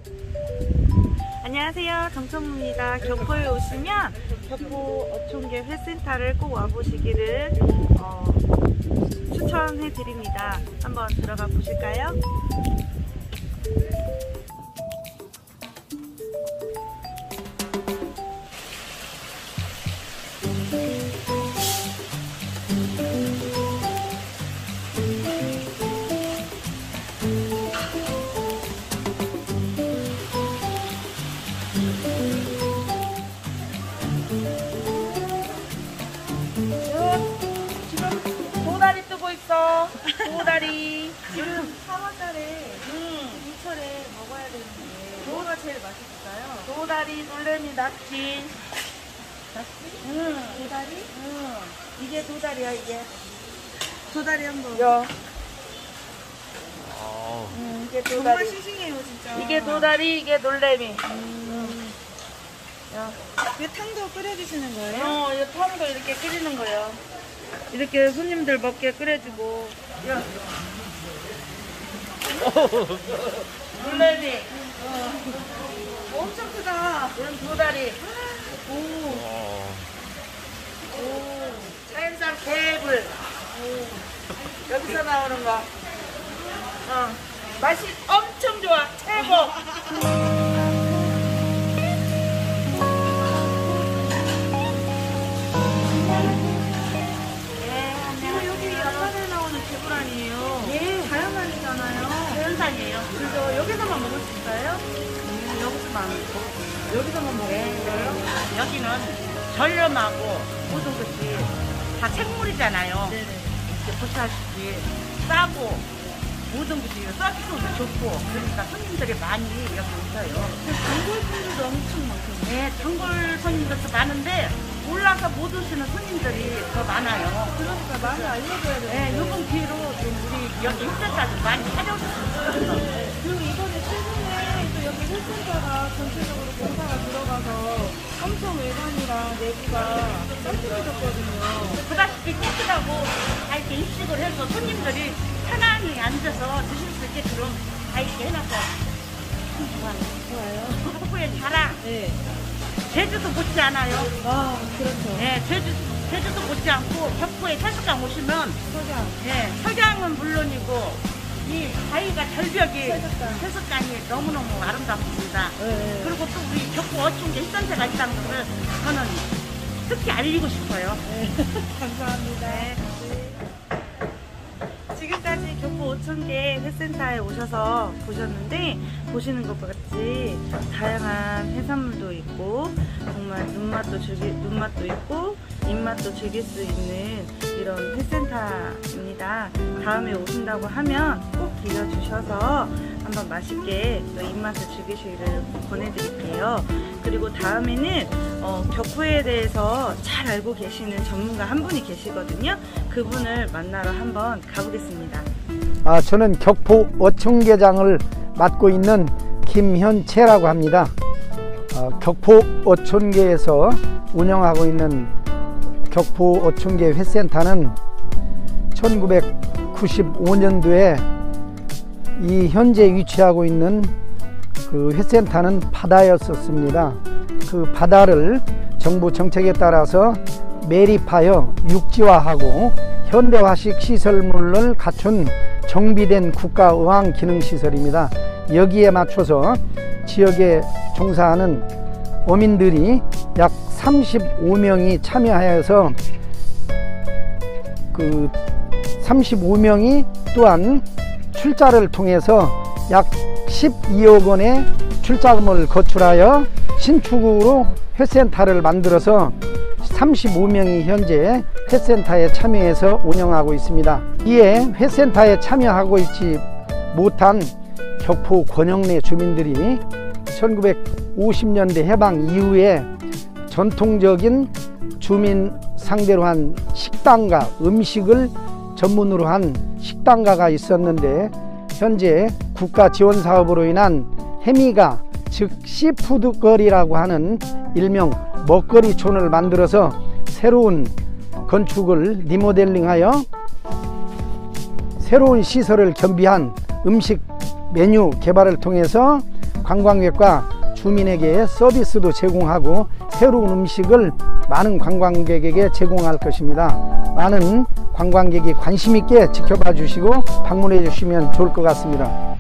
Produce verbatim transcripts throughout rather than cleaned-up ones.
안녕하세요, 정천무입니다. 경포에 오시면 경포 어촌계 회센터를 꼭 와보시기를 어, 추천해 드립니다. 한번 들어가 보실까요? 지금 도다리 뜨고 있어. 도다리. 지금 삼월달에 음. 이철에 먹어야 되는데 뭐가 제일 맛있을까요? 도다리, 놀래미, 낙지. 낙지? 응. 도다리? 응. 이게 도다리야, 이게. 도다리 한번. 야. 응, 이게 도다리. 정말 싱싱해요, 진짜. 이게 도다리, 이게 놀래미. 음. 야. 이 탕도 끓여주시는 거예요? 어, 이 탕도 이렇게 끓이는 거예요. 이렇게 손님들 먹게 끓여주고. 야. 놀래미. 어. 엄청 크다. 이런 도다리. 오. 오. 자연산 개불. 오. 여기서 나오는 거. 어. 맛이 엄청 좋아. 최고. 자연산이에요. 그래서 여기서만 먹을 수 있어요? 음, 여기서만 먹고 여기서만 먹어요? 여기는 저렴하고 모든 것이 다 생물이잖아요. 네네. 이렇게 보시다시피 싸고 모든 것이 서비스도 좋고 그러니까 손님들이 많이 여기 오셔요. 단골 손님도 엄청 많거든요. 네, 단골 손님들도 많은데 올라서 못 오시는 손님들이 더 많아요. 그러니까 많이 알려줘야 돼요. 네, 이번 기회로 좀 우리 여기 헬센터도 많이 찾아오셨으면 좋겠어요. 그리고 이번에 최근에 또 여기 헬센터가 전체적으로 공사가 들어가서 엄청 외관이랑 내부가 깔끔해졌거든요. 보다시피 깨끗하고 다 이렇게 입식을 해서 손님들이 편안히 앉아서 드실 수 있게 그런 다 이렇게 해놔서 좋아요. 좋아요. 경포의 자랑. 네. 제주도 못지 않아요. 아, 그렇죠. 네, 제주, 제주도 못지 않고 경포에 태석강 오시면 석양. 네, 석양은 물론이고 이 바위가 절벽이 태석강. 태석강이 너무너무 아름답습니다. 네. 그리고 또 우리 경포 어촌계 헬센터가 있다는 것을 저는 특히 알리고 싶어요. 네. 감사합니다. 네. 지금까지 경포 오천계 회센터에 오셔서 보셨는데 보시는 것과 같이 다양한 해산물도 있고 정말 눈맛도 즐기, 눈맛도 있고 입맛도 즐길 수 있는 이런 회센터입니다. 다음에 오신다고 하면 꼭 들려주셔서 한번 맛있게 또 입맛을 즐기시기를 권해드릴게요. 그리고 다음에는 어, 격포에 대해서 잘 알고 계시는 전문가 한 분이 계시거든요. 그분을 만나러 한번 가보겠습니다. 아, 저는 격포 어촌계장을 맡고 있는 김현채라고 합니다. 어, 격포 어촌계에서 운영하고 있는 격포 어촌계 회센터는 천구백구십오 년도에 이 현재 위치하고 있는 그 회센터는 바다였었습니다. 그 바다를 정부 정책에 따라서 매립하여 육지화하고 현대화식 시설물을 갖춘 정비된 국가의왕기능시설입니다. 여기에 맞춰서 지역에 종사하는 어민들이 약 삼십오 명이 참여하여서 그 삼십오 명이 또한 출자를 통해서 약 십이억 원의 출자금을 거출하여 신축으로 회센터를 만들어서 삼십오 명이 현재 회센터에 참여해서 운영하고 있습니다. 이에 회센터에 참여하고 있지 못한 격포 권영내 주민들이 천구백오십 년대 해방 이후에 전통적인 주민 상대로 한 식당가, 음식을 전문으로 한 식당가가 있었는데 현재 국가 지원 사업으로 인한 해미가, 즉 시푸드거리라고 하는 일명 먹거리촌을 만들어서 새로운 건축을 리모델링하여 새로운 시설을 겸비한 음식 메뉴 개발을 통해서 관광객과 주민에게 서비스도 제공하고 새로운 음식을 많은 관광객에게 제공할 것입니다. 많은 관광객이 관심 있게 지켜봐 주시고 방문해 주시면 좋을 것 같습니다.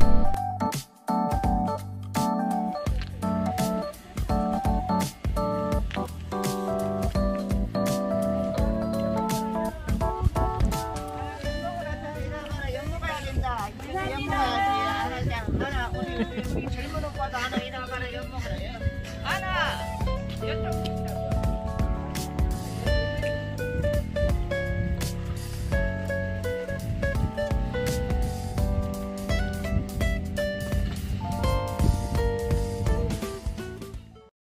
우리 젊은 오빠도 하나 이나가라 엿먹으라. 하나 이쪽